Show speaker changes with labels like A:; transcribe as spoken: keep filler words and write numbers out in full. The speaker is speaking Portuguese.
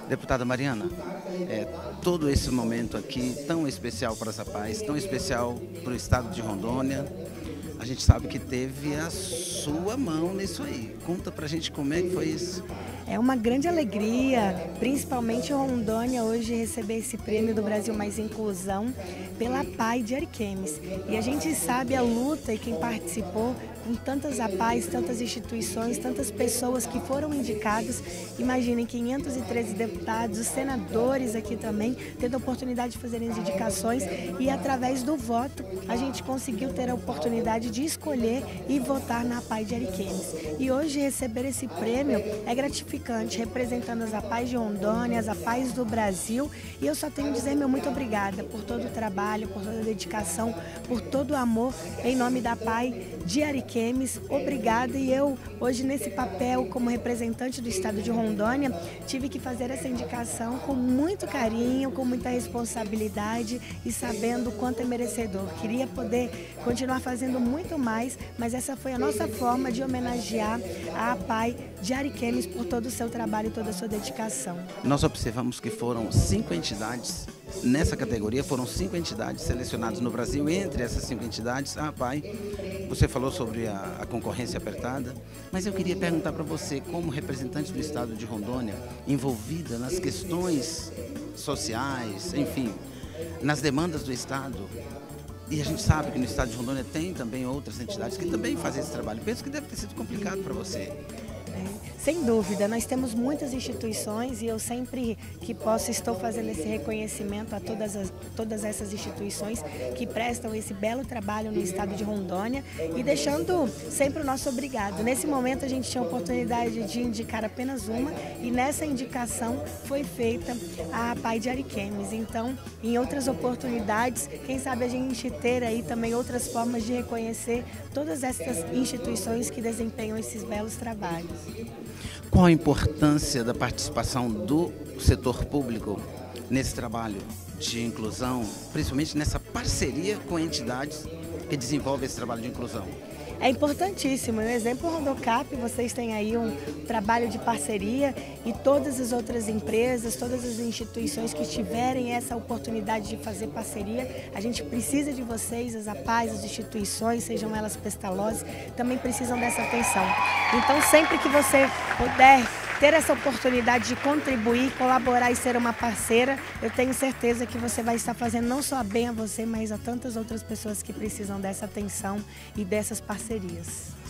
A: Deputada Mariana, é, todo esse momento aqui tão especial para essa paz, tão especial para o estado de Rondônia, a gente sabe que teve a sua mão nisso aí. Conta pra gente como é que foi isso.
B: É uma grande alegria, principalmente Rondônia hoje receber esse prêmio do Brasil Mais Inclusão pela A P A I de Ariquemes. E a gente sabe a luta e quem participou com tantas A P A Is, tantas instituições, tantas pessoas que foram indicadas. Imaginem, quinhentos e treze deputados, os senadores aqui também, tendo a oportunidade de fazerem as indicações e através do voto a gente conseguiu ter a oportunidade de escolher e votar na A P A I de Ariquemes. E hoje receber esse prêmio é gratificante, representando as A P A Is de Rondônia, as A P A Is do Brasil. E eu só tenho a dizer meu muito obrigada por todo o trabalho, por toda a dedicação, por todo o amor, em nome da A P A I de Ariquemes. Obrigada. E eu, hoje, nesse papel como representante do estado de Rondônia, tive que fazer essa indicação com muito carinho, com muita responsabilidade e sabendo o quanto é merecedor. Queria poder continuar fazendo muito mais, mas essa foi a nossa forma de homenagear a A P A I de Ariquemes por todo o seu trabalho e toda a sua dedicação.
A: Nós observamos que foram cinco entidades, nessa categoria foram cinco entidades selecionadas no Brasil. Entre essas cinco entidades, a A P A I, você falou sobre a, a concorrência apertada, mas eu queria perguntar para você, como representante do estado de Rondônia, envolvida nas questões sociais, enfim, nas demandas do estado, e a gente sabe que no estado de Rondônia tem também outras entidades que também fazem esse trabalho. Penso que deve ter sido complicado para você.
B: Sem dúvida, nós temos muitas instituições e eu sempre que posso estou fazendo esse reconhecimento a todas, as, todas essas instituições que prestam esse belo trabalho no estado de Rondônia e deixando sempre o nosso obrigado. Nesse momento a gente tinha a oportunidade de indicar apenas uma e nessa indicação foi feita a A P A I de Ariquemes. Então, em outras oportunidades, quem sabe a gente ter aí também outras formas de reconhecer todas essas instituições que desempenham esses belos trabalhos.
A: Qual a importância da participação do setor público nesse trabalho de inclusão, principalmente nessa parceria com entidades que desenvolvem esse trabalho de inclusão?
B: É importantíssimo. No exemplo Rondocap, vocês têm aí um trabalho de parceria e todas as outras empresas, todas as instituições que tiverem essa oportunidade de fazer parceria, a gente precisa de vocês, as A P A Is, as instituições, sejam elas Pestalozzi, também precisam dessa atenção. Então, sempre que você puder ter essa oportunidade de contribuir, colaborar e ser uma parceira, eu tenho certeza que você vai estar fazendo não só bem a você, mas a tantas outras pessoas que precisam dessa atenção e dessas parcerias.